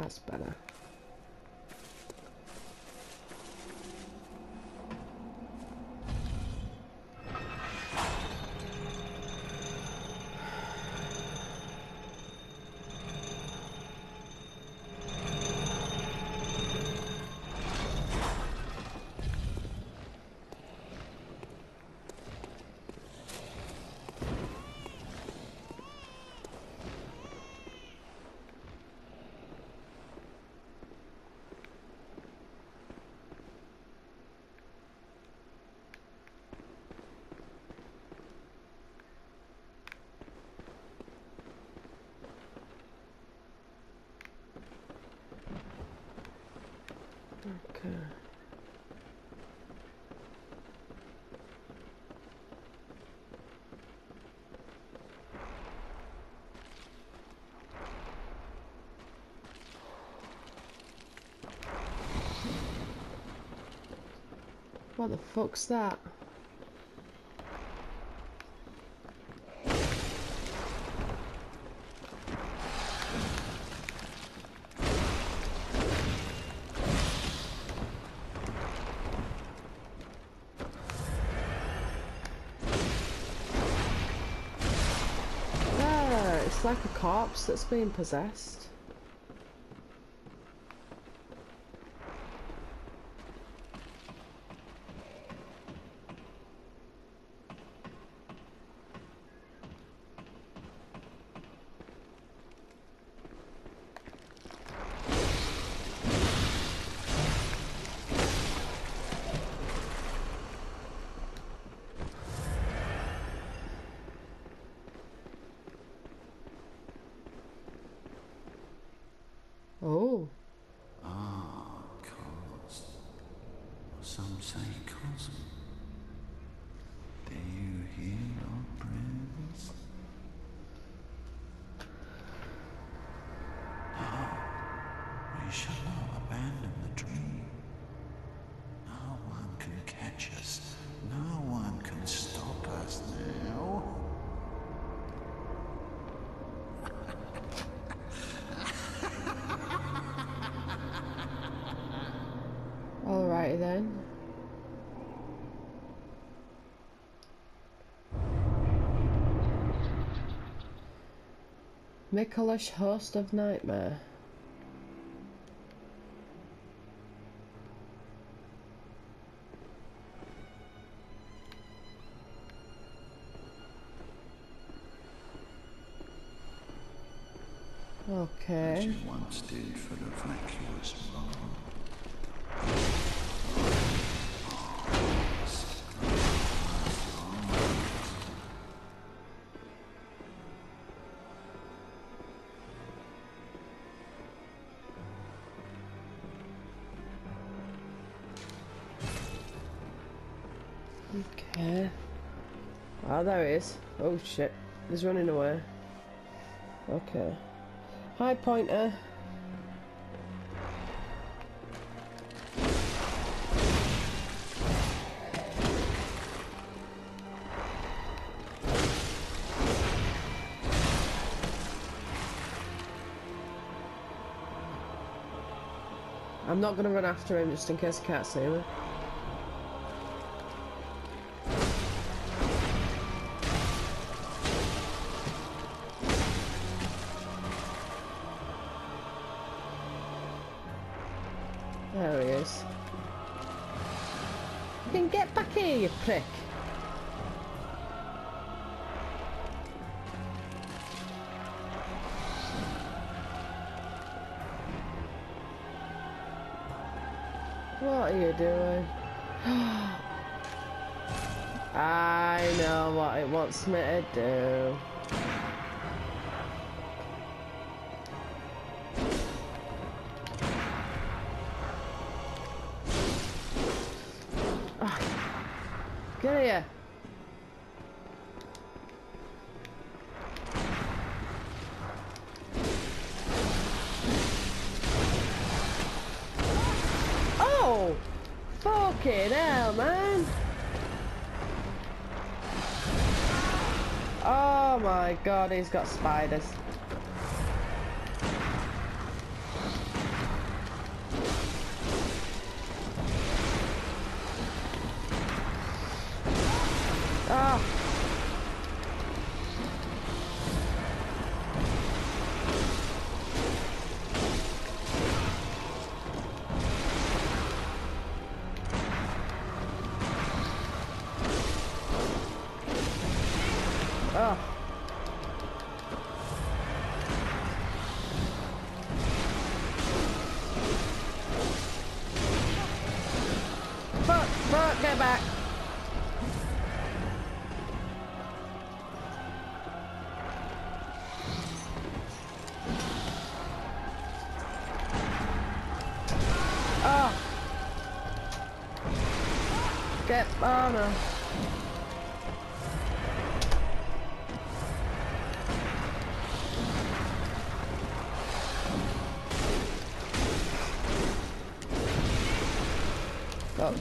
That's better. Okay. What the fuck's that? It's like a corpse that's being possessed. Oh. Ah, cause. Some say cosm. Do you hear our prayers? No, we shall not abandon the dream. No one can catch us. No one can stop us now. Alrighty then. Mikuláš, host of Nightmare. Okay. As you once did for the vacuous mom. Okay. Oh, there he is. Oh shit. He's running away. Okay. Hi, Pointer. I'm not going to run after him just in case I can't see him. There he is. You can get back here, you prick. What are you doing? I know what it wants me to do. Get here. Oh! Fucking hell, man! Oh my god, he's got spiders. Ah! Oh. Fuck, get back. Oh. Get, oh no. Oh.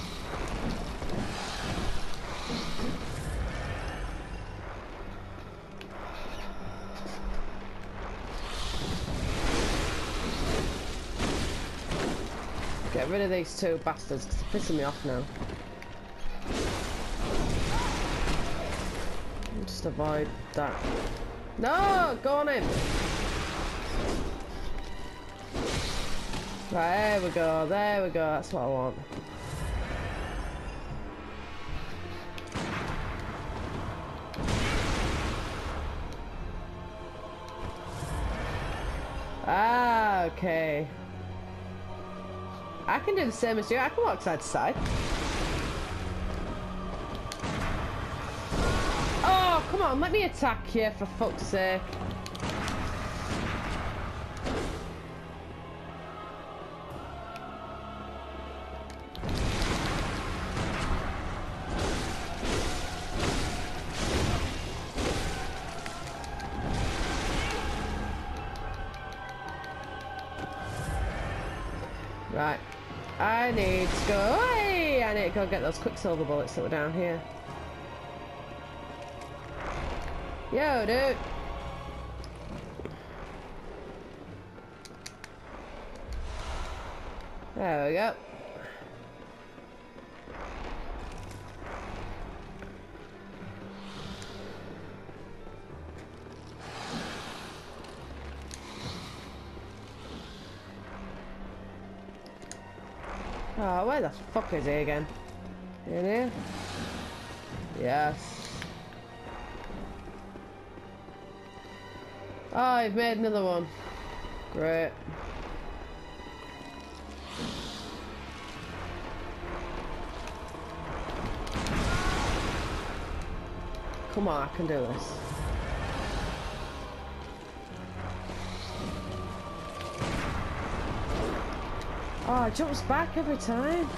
Get rid of these two bastards because they're pissing me off now. Just avoid that. No! Go on in! Right, there we go, that's what I want. Ah, okay. I can do the same as you, I can walk side to side. Oh, come on, let me attack you for fuck's sake. Right, I need to go. Hey, I need to go get those quicksilver bullets that were down here. Yo, dude. There we go. Oh, where the fuck is he again? In here? Yes. Oh, I've made another one. Great. Come on, I can do this. Oh, it jumps back every time.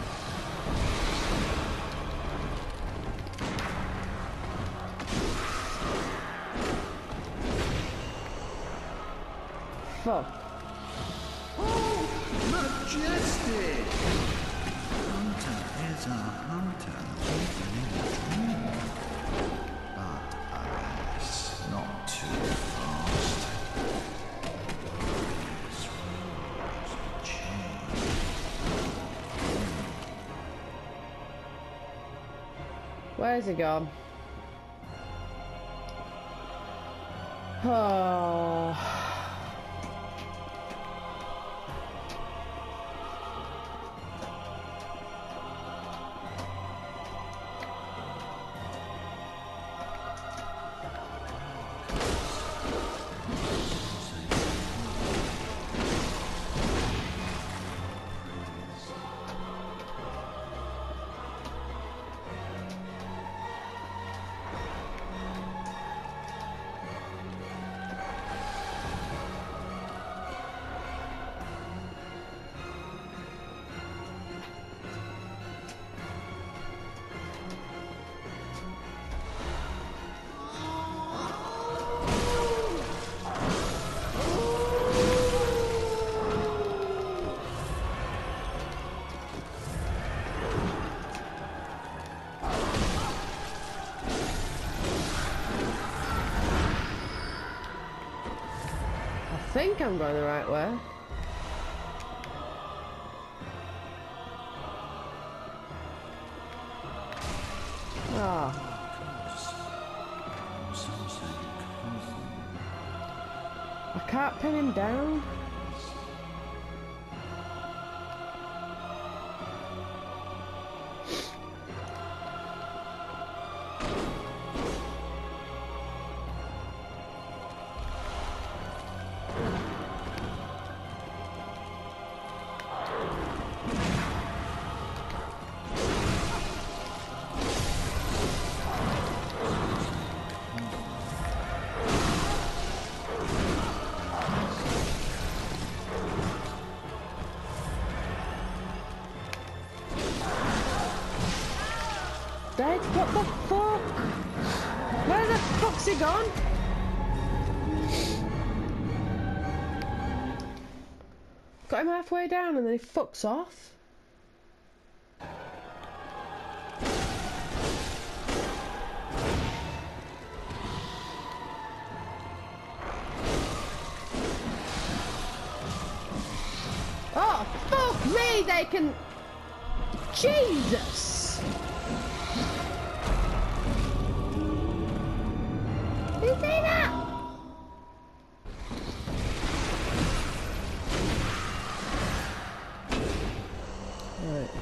Fuck. Oh, majestic! Hunter is a hunter, even in a dream. But alas, not too fast. These rules change. Where's he gone? Oh. I think I'm going the right way. Ah. can't pin him down. Dead? What the fuck? Where the fuck's he gone? Got him halfway down and then he fucks off. Oh, fuck me, they can... Jesus! Did you see that? Right.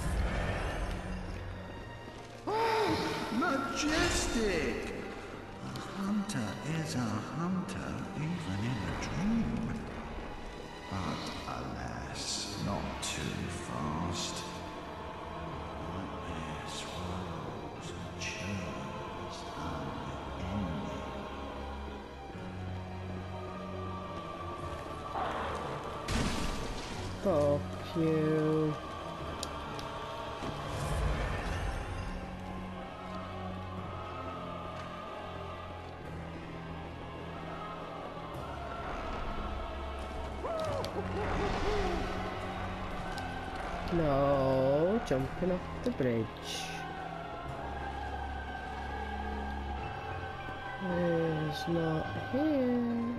Majestic! A hunter is a hunter, even in a dream. But alas, not too fast. Nightmare swirls and churns unending. Fuck you. No, jumping off the bridge. It's not here.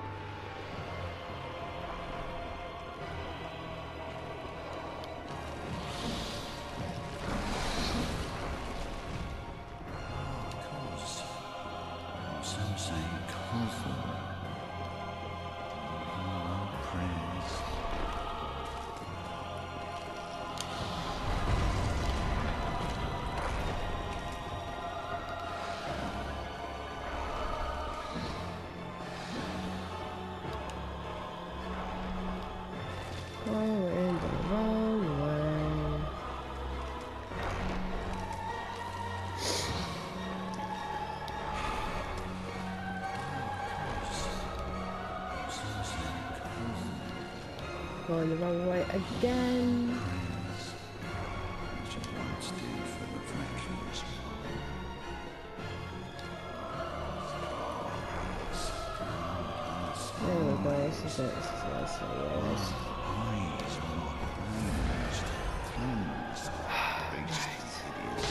Some say Cosmo. Praise. Oh, we're in the wrong way. Some say Cosmo. Going the wrong way again. Which I once did for the fractions. There we go, this is it, this is it, this is it. Eyes are not closed. Cleansed. Beastly hideous.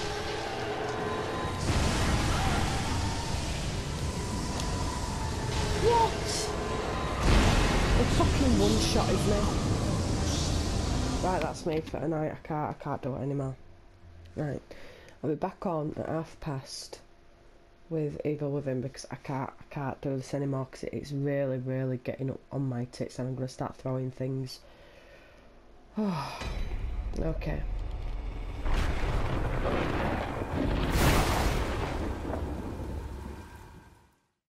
What? It fucking one-shotted me. Right, that's me for tonight. I can't do it anymore. Right, I'll be back on at past with Evil Within because I can't do this anymore because it's really getting up on my tits and I'm gonna start throwing things. Okay.